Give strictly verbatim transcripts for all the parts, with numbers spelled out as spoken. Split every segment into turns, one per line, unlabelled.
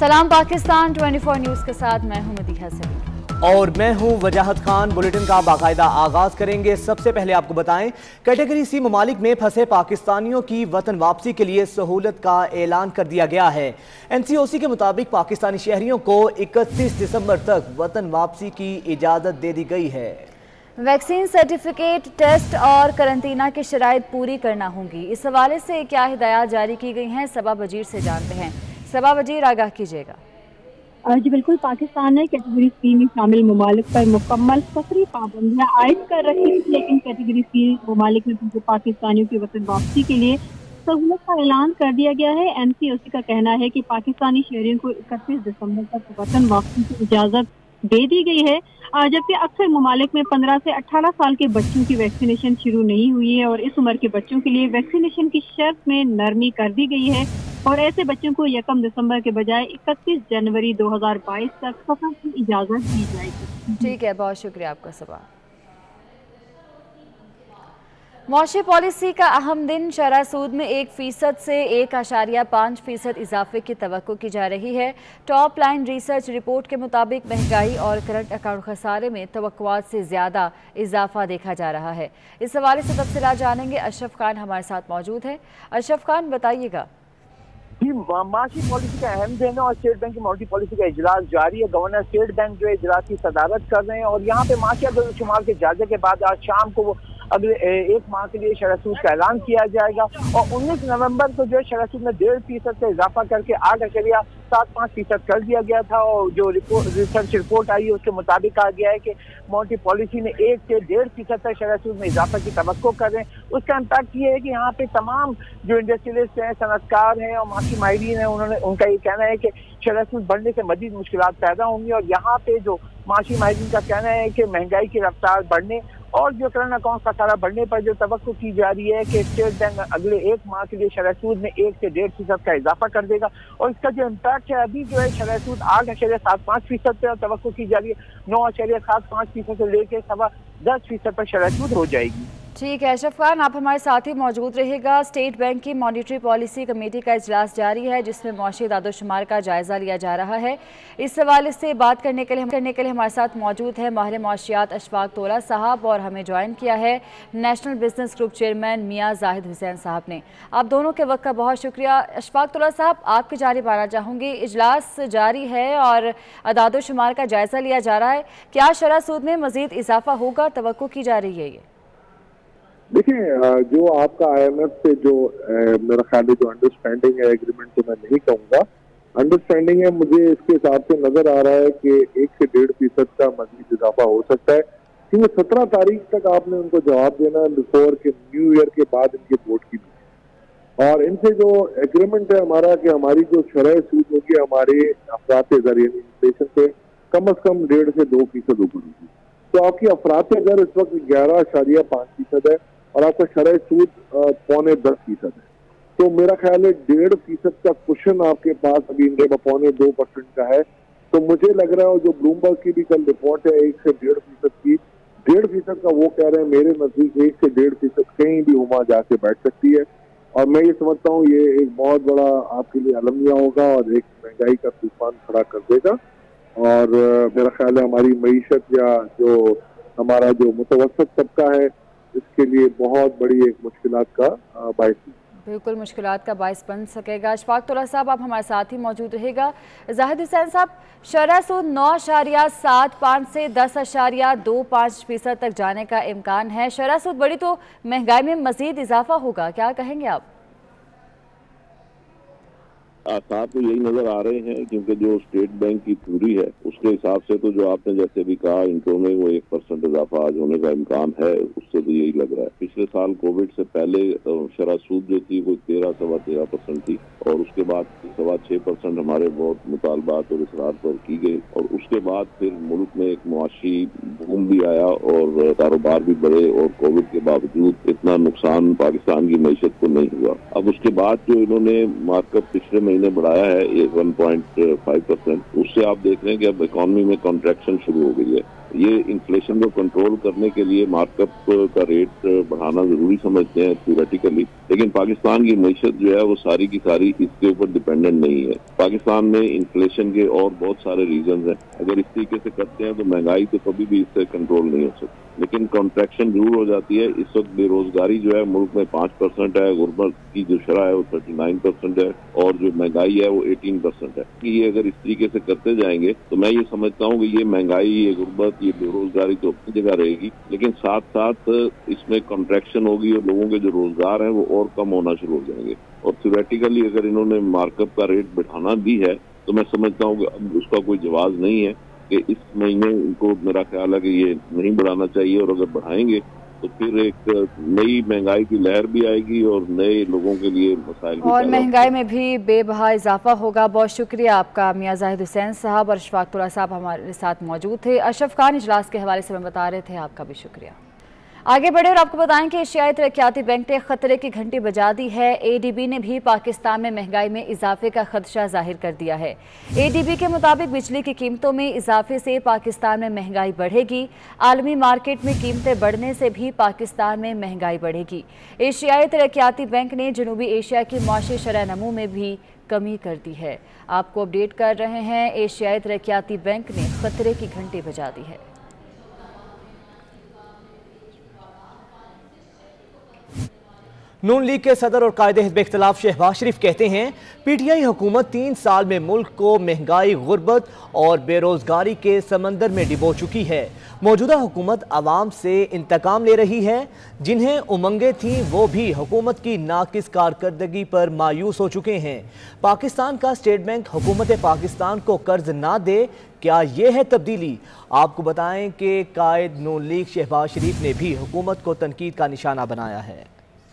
सलाम पाकिस्तान चौबीस न्यूज के साथ मैं हूं मदीहा सलीम
और मैं हूं वजाहत खान। बुलेटिन का बाकायदा आगाज करेंगे। सबसे पहले आपको बताएं, कैटेगरी सी ममालिक में फंसे पाकिस्तानियों की वतन वापसी के लिए सहूलत का ऐलान कर दिया गया है। एन सी ओ सी के मुताबिक पाकिस्तानी शहरियों को इकतीस दिसंबर तक वतन वापसी की इजाज़त दे दी गई है।
वैक्सीन सर्टिफिकेट, टेस्ट और करंतना की शराइत पूरी करना होंगी। इस हवाले से क्या हिदायत जारी की गई हैं, सबा वजीर से जानते हैं। सबा वजीर, आगाह कीजिएगा।
जी बिल्कुल, पाकिस्तान ने कैटेगरी सी में शामिल ममालिक पर मुकम्मल सफरी पाबंदियां आयद कर रखी थी, लेकिन कैटेगरी सी ममालिक में फंसे पाकिस्तानियों की वतन वापसी के लिए सहूलत का ऐलान कर दिया गया है। एन सी ओ सी का कहना है कि पाकिस्तानी शहरियों को इकतीस दिसंबर तक वतन वापसी की इजाजत दे दी गई है, जबकि अक्सर ममालिक में पंद्रह से अठारह साल के बच्चों की वैक्सीनेशन शुरू नहीं हुई है और इस उम्र के बच्चों के लिए वैक्सीनेशन की शर्त में नरमी कर दी गई है और ऐसे बच्चों को यकम दिसंबर के बजाय इकतीस जनवरी दो हजार बाईस तक सफर की इजाजत दी जाएगी।
ठीक है, बहुत शुक्रिया आपका सबा। मौशी पॉलिसी का अहम दिन, शरह सूद में एक फीसद से एक आशारिया पाँच फीसद इजाफे की तवक्को की जा रही है। टॉप लाइन रिसर्च रिपोर्ट के मुताबिक महंगाई और करंट अकाउंट खसारे में तवक्कुआत से ज़्यादा इजाफा देखा जा रहा है। इस हवाले से तफसीलात जानेंगे। अशरफ खान हमारे साथ मौजूद है। अशरफ खान, बताइएगा।
जी, माशी पॉलिसी का अहम दिन है और स्टेट बैंक की मॉनिटरी पॉलिसी का इजलास जारी है। गवर्नर स्टेट बैंक जो है इजलास की सदारत कर रहे हैं और यहाँ पे माशिया शुमार के जायजे के बाद आज शाम को वो अगले एक माह के लिए शरह सूद का ऐलान किया जाएगा और उन्नीस नवंबर को जो है शरह सूद में डेढ़ फीसद का इजाफा करके आठ अशरिया सात पाँच फीसद कर दिया गया था और जो रिपोर्ट रिसर्च रिपोर्ट आई है उसके मुताबिक कहा गया है कि मॉनिटरी पॉलिसी ने एक से डेढ़ फीसद तक शरह सूद में इजाफा की तवक्को कर रहे हैं। उसका इम्पैक्ट ये है कि यहाँ पे तमाम जो इंडस्ट्रियलिस्ट हैं, सनतकार हैं और माशी माहिरीन हैं, उन्होंने उनका ये कहना है कि शरह सूद बढ़ने से मजीद मुश्किलात पैदा होंगी और यहाँ पे जो माशी माहिरीन का कहना है कि महंगाई की रफ्तार बढ़ने और जो करंट अकाउंट का खसारा बढ़ने पर जो तवक्को की जा रही है कि स्टेट बैंक अगले एक माह के लिए शरह सूद में एक से डेढ़ फीसद का इजाफा कर देगा और इसका जो इम्पैक्ट है अभी जो है शरह सूद आठ अशरिया सात पाँच फीसद पे तवक्को की जा रही है, नौ अशरिया सात पाँच फीसद से लेकर सवा दस फीसद पर शरह सूद हो जाएगी।
ठीक है अशरफ खान, आप हमारे साथ ही मौजूद रहेगा। स्टेट बैंक की मॉनिटरी पॉलिसी कमेटी का इजलास जारी है जिसमें मौशी दादोशुमार का जायजा लिया जा रहा है। इस हवाले से बात करने के लिए करने के लिए हमारे साथ मौजूद है माहिर मौशियात अशफाक तोला साहब और हमें ज्वाइन किया है नेशनल बिजनेस ग्रुप चेयरमैन मियाँ जाहिद हुसैन साहब ने। आप दोनों के वक्त का बहुत शुक्रिया। अशफाक तोला साहब, आपकी जानिब आना चाहूँगी। इजलास जारी है और अदादोशुमार का जायजा लिया जा रहा है, क्या शरह सूद में मजीद इजाफा होगा, तवक्को की जा रही है? ये
देखिए, जो आपका आई एम एफ से जो मेरा ख्याल है जो अंडरस्टैंडिंग है, एग्रीमेंट तो मैं नहीं कहूँगा, अंडरस्टैंडिंग है, मुझे इसके हिसाब से नजर आ रहा है कि एक से डेढ़ फीसद का मजीद इजाफा हो सकता है क्योंकि सत्रह तारीख तक आपने उनको जवाब देना बिफोर के न्यू ईयर के बाद इनके वोट की भी। और इनसे जो एग्रीमेंट है हमारा कि हमारी जो शरह सूद होगी हमारे अफरात दर यानी इन्फ्लेशन से कम अज कम डेढ़ से दो फीसद ऊपर होगी। तो आपकी अफरात दर इस वक्त ग्यारह अशारिया पाँच फीसद है और आपका शरह सूद पौने दस फीसद है। तो मेरा ख्याल है डेढ़ फीसद का कुशन आपके पास अभी इंडिया पौने दो परसेंट का है। तो मुझे लग रहा है जो ब्लूमबर्ग की भी कल रिपोर्ट है एक से डेढ़ फीसद की, डेढ़ फीसद का वो कह रहे हैं, मेरे नजदीक एक से डेढ़ फीसद कहीं भी हुमा जाके बैठ सकती है और मैं ये समझता हूँ ये एक बहुत बड़ा आपके लिए अलमिया होगा और एक महंगाई का तूफान खड़ा कर देगा और मेरा ख्याल है हमारी मईशत या जो हमारा जो मुतवसत तबका है इसके लिए बहुत बड़ी एक मुश्किलात का बाइस
बिल्कुल मुश्किलात का बाइस बन सकेगा। अशफाक तोला साहब, आप हमारे साथ ही मौजूद रहेगा। जाहिद हुसैन साहब, शरह सूद नौ अशारिया सात पाँच से दस अशारिया दो पाँच फीसद तक जाने का इम्कान है। शरह सूद बड़ी तो महंगाई में मजीद इजाफा होगा, क्या कहेंगे आप?
आसार तो यही नजर आ रहे हैं क्योंकि जो स्टेट बैंक की थ्योरी है उसके हिसाब से तो जो आपने जैसे भी कहा इनको में वो एक परसेंट इजाफा आज होने का इम्कान है, उससे तो यही लग रहा है। पिछले साल कोविड से पहले शरह सूद जो थी वो तेरह सवा तेरह परसेंट थी और उसके बाद सवा छह परसेंट हमारे बहुत मुतालबात और इसरार पर की गई और उसके बाद फिर मुल्क में एक मुआशी बूम भी आया और कारोबार भी बढ़े और कोविड के बावजूद इतना नुकसान पाकिस्तान की मैशत को नहीं हुआ। अब उसके बाद जो इन्होंने मार्कअप पिछले महीने बढ़ाया है एक वन पॉइंट फाइव परसेंट, उससे आप देख रहे हैं कि अब इकोनॉमी में कॉन्ट्रैक्शन शुरू हो गई है ये इन्फ्लेशन को कंट्रोल करने के लिए मार्कअप का रेट बढ़ाना जरूरी समझते हैं थ्योरेटिकली, लेकिन पाकिस्तान की मईशत जो है वो सारी की सारी इसके ऊपर डिपेंडेंट नहीं है। पाकिस्तान में इन्फ्लेशन के और बहुत सारे रीजन हैं। अगर इस तरीके से करते हैं तो महंगाई तो कभी भी इससे कंट्रोल नहीं हो सकती, लेकिन कॉन्ट्रैक्शन जरूर हो जाती है। इस वक्त बेरोजगारी जो है मुल्क में पांच परसेंट है, गुर्बत की जो शरह है वो थर्टी नाइन परसेंट है और जो महंगाई है वो एटीन परसेंट है। ये अगर इस तरीके से करते जाएंगे तो मैं ये समझता हूँ कि ये महंगाई, ये गुर्बत, ये बेरोजगारी तो अपनी जगह रहेगी, लेकिन साथ साथ इसमें कॉन्ट्रैक्शन होगी और लोगों के जो रोजगार है वो और कम होना शुरू हो जाएंगे। और थ्योरेटिकली अगर इन्होंने मार्कअप का रेट बढ़ाना भी है तो मैं समझता हूँ कि अब उसका कोई जवाब नहीं है कि इस महीने इनको, मेरा ख्याल है कि ये नहीं बढ़ाना चाहिए, और अगर बढ़ाएंगे तो फिर एक नई महंगाई की लहर भी आएगी और नए लोगों के लिए मसाइल
और महंगाई में भी बेबहा इजाफा होगा। बहुत शुक्रिया आपका मियां जाहिद हुसैन साहब और अशफाकुल्लाह साहब हमारे साथ मौजूद थे। अशरफ खान इजलास के हवाले से मैं बता रहे थे, आपका भी शुक्रिया। आगे बढ़े और आपको बताएं कि एशियाई तरक्याती बैंक ने खतरे की घंटी बजा दी है। एडीबी ने भी पाकिस्तान में महंगाई में इजाफे का खदशा जाहिर कर दिया है। एडीबी के मुताबिक बिजली की कीमतों में इजाफे से पाकिस्तान में महंगाई बढ़ेगी। आलमी मार्केट में कीमतें बढ़ने से भी पाकिस्तान में महंगाई बढ़ेगी। एशियाई तरक्याती बैंक ने जनूबी एशिया की मुआशी शरह नमू में भी कमी कर दी है। आपको अपडेट कर रहे हैं, एशियाई तरक्याती बैंक ने खतरे की घंटी बजा दी है।
नून लीग के सदर और कायदे हिज़्ब इख्तिलाफ शहबाज शरीफ कहते हैं पीटीआई हुकूमत तीन साल में मुल्क को महंगाई, गुर्बत और बेरोजगारी के समंदर में डिबो चुकी है। मौजूदा हुकूमत आवाम से इंतकाम ले रही है। जिन्हें उमंगें थीं वो भी हुकूमत की नाकिस कारकर्दगी पर मायूस हो चुके हैं। पाकिस्तान का स्टेट बैंक हुकूमत पाकिस्तान को कर्ज ना दे, क्या ये है तब्दीली? आपको बताएं कि कायद नून लीग शहबाज शरीफ ने भी हुकूमत को तनकीद का निशाना बनाया है।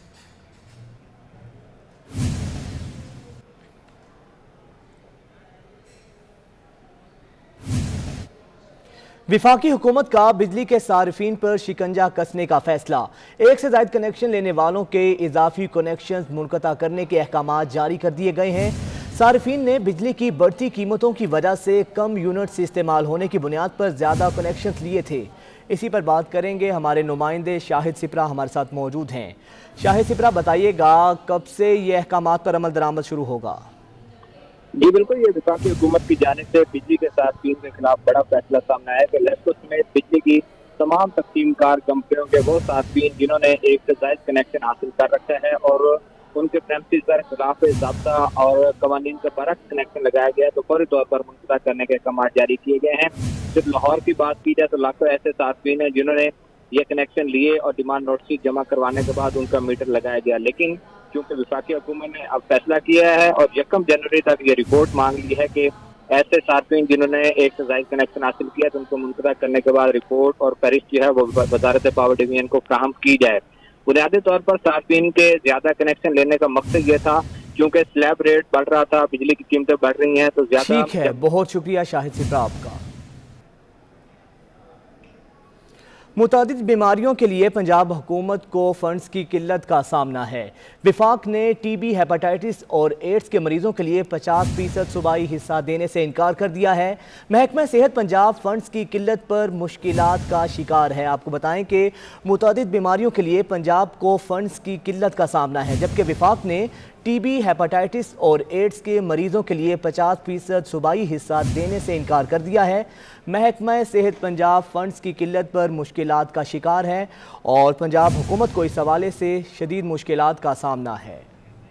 विफाकी हुकूमत का बिजली के सार्फिन पर शिकंजा कसने का फैसला। एक से ज्यादा कनेक्शन लेने वालों के इजाफी कनेक्शन मुनक़ता करने के अहकाम जारी कर दिए गए हैं। सार्फिन ने बिजली की बढ़ती कीमतों की वजह से कम यूनिट्स इस्तेमाल होने की बुनियाद पर ज़्यादा कनेक्शन लिए थे। इसी पर बात करेंगे, हमारे नुमाइंदे शाहिद सिपरा हमारे साथ मौजूद हैं। शाहिद सिपरा, बताइएगा कब से ये अहकाम पर अमल दरामद शुरू होगा?
जी बिल्कुल, ये विफाकी हुकूमत की जानिब से बिजली के सार्फिन के खिलाफ बड़ा फैसला सामने आया कि लेस्को समेत बिजली की तमाम तकसीमकार कंपनियों के वो सार्फिन जिन्होंने एक से ज्यादा कनेक्शन हासिल कर रखे हैं और उनके प्रेमिसेस पर खिलाफ ज़ाब्ता और कवानीन के बरक्स कनेक्शन लगाया गया तो फौरी तौर पर मुनक़दा करने के अहकाम जारी किए गए हैं। सिर्फ लाहौर की बात की जाए तो लाखों ऐसे सार्फिन हैं जिन्होंने ये कनेक्शन लिए और डिमांड नोटिस जमा करवाने के बाद उनका मीटर लगाया गया, लेकिन क्योंकि विफाकी हुकूमत ने अब फैसला किया है और यकम जनवरी तक ये रिपोर्ट मांग ली है कि ऐसे सार्फिन जिन्होंने एक से ज्यादा कनेक्शन हासिल किया तो उनको मुनक़दा करने के बाद रिपोर्ट और फहरिस्त जो है वो वजारत पावर डिवीजन को फ्राहम की जाए। बुनियादी तौर पर सार्फिन के ज्यादा कनेक्शन लेने का मकसद ये था क्योंकि स्लैब रेट बढ़ रहा था, बिजली की कीमतें बढ़ रही हैं तो ज्यादा।
ठीक है, बहुत शुक्रिया शाहिद सिपरा आपका। मुतादिद बीमारियों के लिए पंजाब हुकूमत को फंड्स की किल्लत का सामना है। विफाक ने टीबी, हेपेटाइटिस और एड्स के मरीजों के लिए पचास फीसद सूबाई हिस्सा देने से इनकार कर दिया है। महकमा सेहत पंजाब फंड्स की किल्लत पर मुश्किलात का शिकार है। आपको बताएं कि मुतादिद बीमारियों के लिए पंजाब को फंड्स की किल्लत का सामना है, जबकि विफाक ने टीबी, हेपेटाइटिस और एड्स के मरीजों के लिए पचास फीसद सूबाई हिस्सा देने से इनकार कर दिया है। महकमा सेहत पंजाब फंड्स की किल्लत पर मुश्किलात का शिकार है और पंजाब हुकूमत को इस हवाले से शदीद मुश्किलात का सामना है।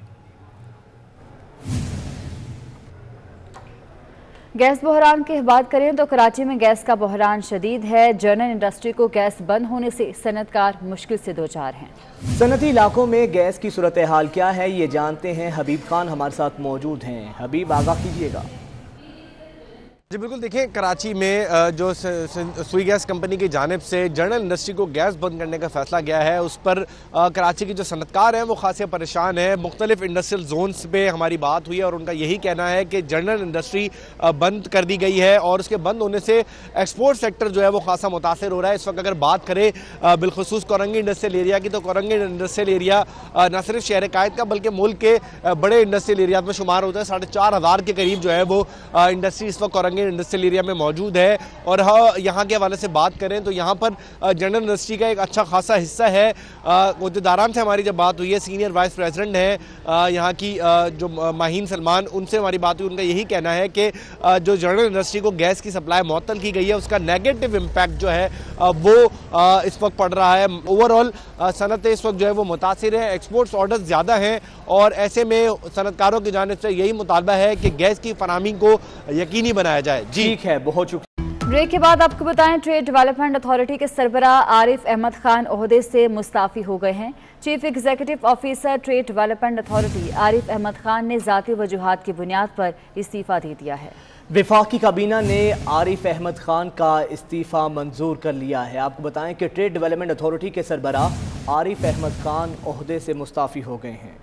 गैस बहरान की बात करें तो कराची में गैस का बहरान शदीद है। जनरल इंडस्ट्री को गैस बंद होने से सनतकार मुश्किल से दो चार हैं।
सनती इलाकों में गैस की सूरत हाल क्या है, ये जानते हैं। हबीब खान हमारे साथ मौजूद हैं। हबीब, आगाह कीजिएगा।
जी बिल्कुल, देखिए कराची में जो सुई गैस कंपनी की जानिब से जनरल इंडस्ट्री को गैस बंद करने का फैसला गया है, उस पर कराची के जो सनतकार हैं वो खासे परेशान हैं। मुख्तलिफ इंडस्ट्रियल जोन्स पे हमारी बात हुई है और उनका यही कहना है कि जनरल इंडस्ट्री बंद कर दी गई है और उसके बंद होने से एक्सपोर्ट सेक्टर जो है वो खासा मुतासर हो रहा है। इस वक्त अगर बात करें बिलखसूस कोरंगी इंडस्ट्रियल एरिया की, तो कोरंगी इंडस्ट्रियल एरिया न सिर्फ शहर कायद का बल्कि मुल्क के बड़े इंडस्ट्रियल एरिया में शुमार होता है। साढ़े चार हज़ार के करीब जो है वो इंडस्ट्री इस वक्त कोरंगी सांगेर इंडस्ट्रियल एरिया में मौजूद है। और हाँ, यहाँ के हवाले से बात करें तो यहाँ पर जनरल इंडस्ट्री का एक अच्छा खासा हिस्सा है। उद्देदाराम से हमारी जब बात हुई है, सीनियर वाइस प्रेसिडेंट है यहाँ की जो माहीन सलमान, उनसे हमारी बात हुई। उनका यही कहना है कि जो जनरल इंडस्ट्री को गैस की सप्लाई मुअत्तल की गई है, उसका नेगेटिव इम्पैक्ट जो है वो इस वक्त पड़ रहा है। ओवरऑल सनत इस वक्त जो है वो मुतासिर है, एक्सपोर्ट्स ऑर्डर्स ज़्यादा हैं और ऐसे में सनतकारों की जानिब से यही मुतालबा है कि गैस की फराहमी को यकीनी बनाया जाए। जी
ठीक है, बहुत शुक्रिया।
ब्रेक के बाद आपको बताएं, ट्रेड डेवलपमेंट अथॉरिटी के सरबराह आरिफ अहमद खान ओहदे से मुस्ताफ़ी हो गए हैं। Chief executive officer trade development authority Arif Ahmed Khan ने ज़ाती वजूहात की बुनियाद पर इस्तीफ़ा दे दिया है।
वफाकी काबीना ने आरिफ अहमद खान का इस्तीफ़ा मंजूर कर लिया है। आपको बताएं कि ट्रेड डेवलपमेंट अथॉरिटी के सरबराह आरिफ अहमद खान ओहदे से मुस्ताफ़ी हो गए हैं।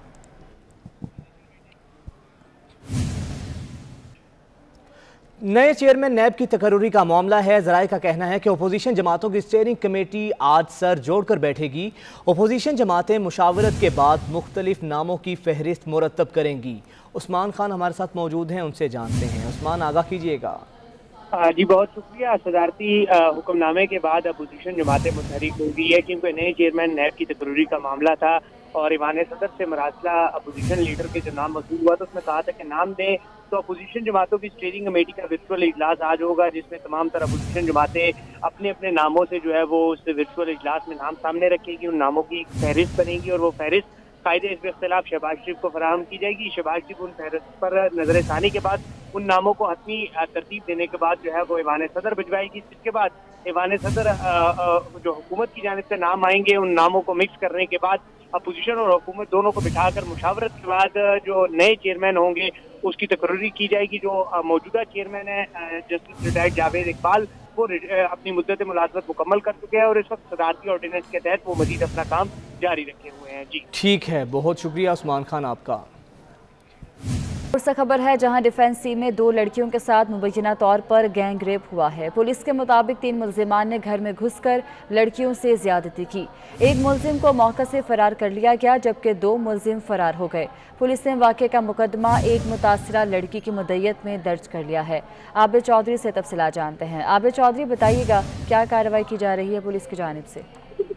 नए चेयरमैन नैब की तकर्रुरी का मामला है। ज़राए का कहना है कि अपोजिशन जमातों की स्टीयरिंग कमेटी आज सर जोड़कर बैठेगी। अपोजिशन जमातें मुशावरत के बाद मुख्तलिफ नामों की फहरिस्त मुरतब करेंगी। उस्मान खान हमारे साथ मौजूद हैं, उनसे जानते हैं। उस्मान, आगाह कीजिएगा।
जी बहुत शुक्रिया। सदारती हुक्मनामे के बाद अपोजिशन जमातें मुतहरिक हो गई है, क्योंकि नए चेयरमैन नैब की तकर्रुरी का मामला था और ईवान सदर से मरासला अपोजिशन लीडर के जो नाम मसूल हुआ तो उसमें कहा था कि नाम दें। तो अपोजिशन जमातों की स्टीयरिंग कमेटी का वर्चुअल इजलास आज होगा, जिसमें तमाम तरह अपोजिशन जमातें अपने अपने नामों से जो है वो उस वर्चुअल इजलास में नाम सामने रखेगी, उन नामों की फहरिस्त बनेगी और वो फहरिस्त कायदे इस इख्तिलाफ शहबाज शरीफ को फराहम की जाएगी। शहबाज शरीफ उन फहरिस्त पर नजर सानी के बाद उन नामों को हतमी तरतीब देने के बाद जो है वो ईवान सदर भिजवाएगी। इसके बाद ईवान सदर जो हुकूमत की जानिब से नाम आएंगे, उन नामों को मिक्स करने के बाद अपोजिशन और हुकूमत दोनों को बिठाकर मुशावरत के बाद जो नए चेयरमैन होंगे उसकी तकर्रुरी की जाएगी। जो मौजूदा चेयरमैन है जस्टिस रिटायर्ड जावेद इकबाल, वो अपनी मुद्दत मुलाजमत मुकम्मल कर चुके हैं और इस वक्त सदारती ऑर्डिनेंस के तहत वो मजीद अपना काम जारी रखे हुए हैं। जी
ठीक है, बहुत शुक्रिया उस्मान खान आपका।
और से खबर है, जहां डिफेंस टीम में दो लड़कियों के साथ मुबैना तौर पर गैंग रेप हुआ है। पुलिस के मुताबिक तीन मुल्जिमान ने घर में घुसकर लड़कियों से ज्यादती की। एक मुल्जिम को मौके से फरार कर लिया गया, जबकि दो मुल्जिम फरार हो गए। पुलिस ने वाक़े का मुकदमा एक मुतासरा लड़की की मुद्दत में दर्ज कर लिया है। आबिद चौधरी से तफसीलात जानते हैं। आबिद चौधरी, बताइएगा क्या कार्रवाई की जा रही है पुलिस की जानिब से?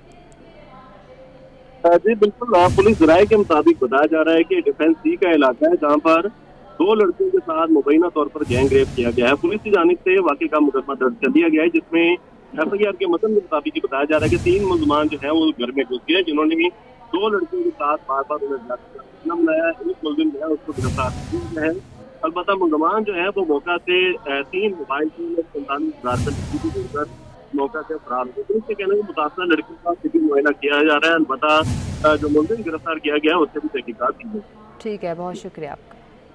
जी बिल्कुल, पुलिस ज़राए के मुताबिक बताया जा रहा है कि डिफेंस सी का इलाका है, जहाँ पर दो लड़कियों के साथ मुबैना तौर पर गैंग रेप किया गया है। पुलिस की जानिब से वाक़े का मुकदमा दर्ज कर दिया गया है, जिसमें एफ आई आर के मतन के मुताबिक बताया जा रहा है कि तीन मुल्ज़िमान जो है वो घर में घुस गए, जिन्होंने दो लड़कियों के साथ बार बार उन्हें बनाया। एक मुल्ज़िम जो है उसको गिरफ्तार किया है। अलबत्ता मुल्ज़िमान जो है वो मौका से तीन मोबाइल सैंतालीस हजार रुपये मौका से फरार हुए। पुलिस के कहने के मुतासरा लड़की का सिटी मुआयना किया जा रहा है। अलबत्ता जो मुल्ज़िम गिरफ्तार किया गया है उससे भी तहकीकात की गई।
ठीक है, बहुत शुक्रिया आपका।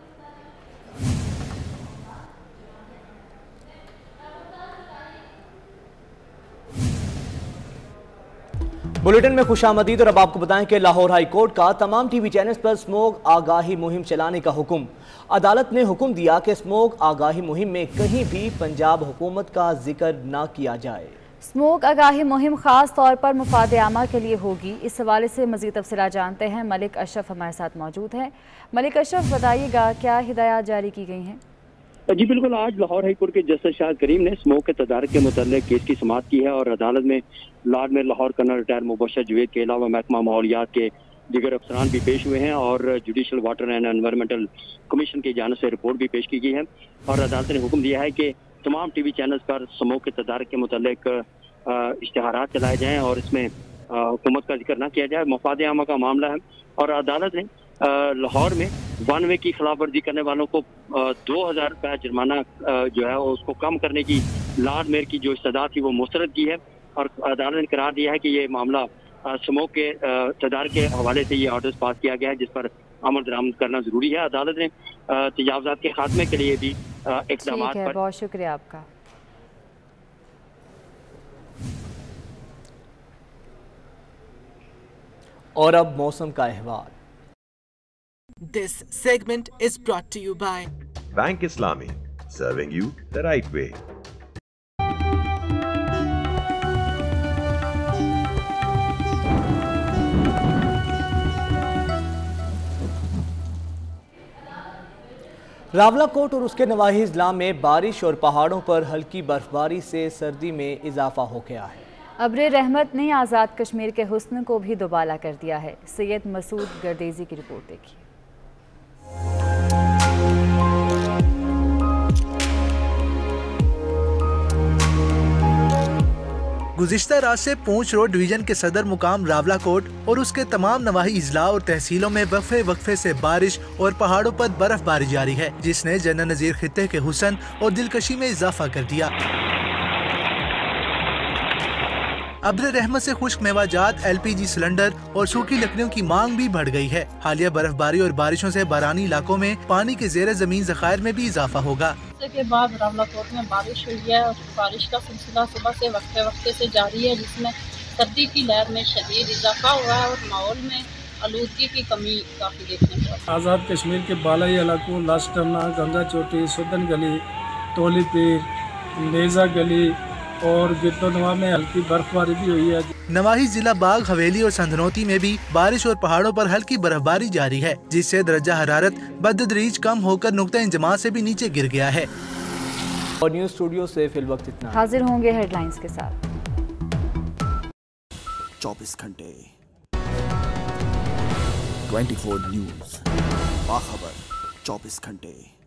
बुलेटिन में खुशामदीद। और अब आपको बताएं कि लाहौर हाई कोर्ट का तमाम टीवी चैनल्स पर स्मोक आगाही मुहिम चलाने का हुक्म। अदालत ने हुक्म दिया कि स्मोक आगाही मुहिम में कहीं भी पंजाब हुकूमत का जिक्र ना किया जाए।
स्मोक आगाही मुहिम खास तौर पर मुफाद आमा के लिए होगी। इस हवाले से मज़ीद तफसीलात जानते हैं। मलिक अशरफ हमारे साथ मौजूद हैं। मलिक अशरफ, बताइएगा क्या हिदायत जारी की गई हैं?
जी बिल्कुल, आज लाहौर हाई कोर्ट के जस्टिस शाहिद करीम ने स्मोक के तदारक के मुतल्लिक केस की समाअत की है और अदालत में लॉर्ड में लाहौर कर्नल रिटायर मुबशर जवेद के अलावा महकमा माहौलियात के दीगर अफसरान भी पेश हुए हैं और judicial water and environmental commission की जानिब से रिपोर्ट भी पेश की गई है। और अदालत ने हुक्म दिया है कि तमाम टी वी चैनल्स पर स्मोक के तदारक के मुतल्लिक इश्तिहारात चलाए जाएँ और इसमें हुकूमत का जिक्र ना किया जाए। मफाद आमा का मामला है और अदालत ने लाहौर में वन वे की खिलाफ वर्जी करने वालों को दो हजार रुपया जुर्माना जो है उसको कम करने की लॉर्ड मेयर की जो इस्तदा थी वो मुस्तरद की है। और अदालत ने करार दिया है कि ये मामला स्मोक के तदारक के हवाले से ये ऑर्डर्स पास किया गया है, जिस पर अमल दरामद करना जरूरी है। अदालत ने तजावुज़ात के खात्मे के लिए भी इक़दाम पर।
बहुत शुक्रिया आपका।
और अब मौसम का अहवाल।
This segment is brought to you by
Bank Islami, serving you the right way.
Rawalakot और उसके नवाही अजला में बारिश और पहाड़ों पर हल्की बर्फबारी से सर्दी में इजाफा हो गया है।
अब्रे रहमत ने आज़ाद कश्मीर के हुस्न को भी दुबाला कर दिया है। सैयद मसूद गर्देजी की रिपोर्ट देखिए।
गुज़िश्ता रात से पूंछ रोड डिवीजन के सदर मुकाम रावलाकोट और उसके तमाम नवाही इजला और तहसीलों में वक्फे वक्फे से बारिश और पहाड़ों पर बर्फबारी जारी है, जिसने जनरल नज़ीर खित्ते के हुस्न और दिलकशी में इजाफा कर दिया। अब्र रहमत से खुश्क मेवाजात, एल पी जी सिलेंडर और सूखी लकड़ियों की मांग भी बढ़ गई है। हालिया बर्फबारी और बारिशों से बारानी इलाकों में पानी के जेर जमीन ज़खायर में भी इजाफा होगा।
के बाद रावलाकोट में बारिश हुई है और बारिश का सिलसिला सुबह से वक्फे वक्फे से जारी है, जिसमें सर्दी की लहर में शदीद इजाफा हुआ है और माहौल में आलूदगी की कमी काफी देखने को।
आज़ाद कश्मीर के बालाई इलाकों लास्टमना, गंगा चोटी, सुदन गली, तोली पीर, नेजा गली और गिरदोनवा में हल्की बर्फबारी भी हुई है।
नवाही जिला बाग, हवेली और संधनोती में भी बारिश और पहाड़ों पर हल्की बर्फबारी जारी है, जिससे दरजा हरारत बदतदरीज कम होकर नुक्ता इंजमा से भी नीचे गिर गया है।
और न्यूज़ स्टूडियो से फिल वक्त इतना।
हाजिर होंगे हेडलाइंस के साथ।
चौबीस घंटे चौबीस न्यूज, बाखबर चौबीस घंटे।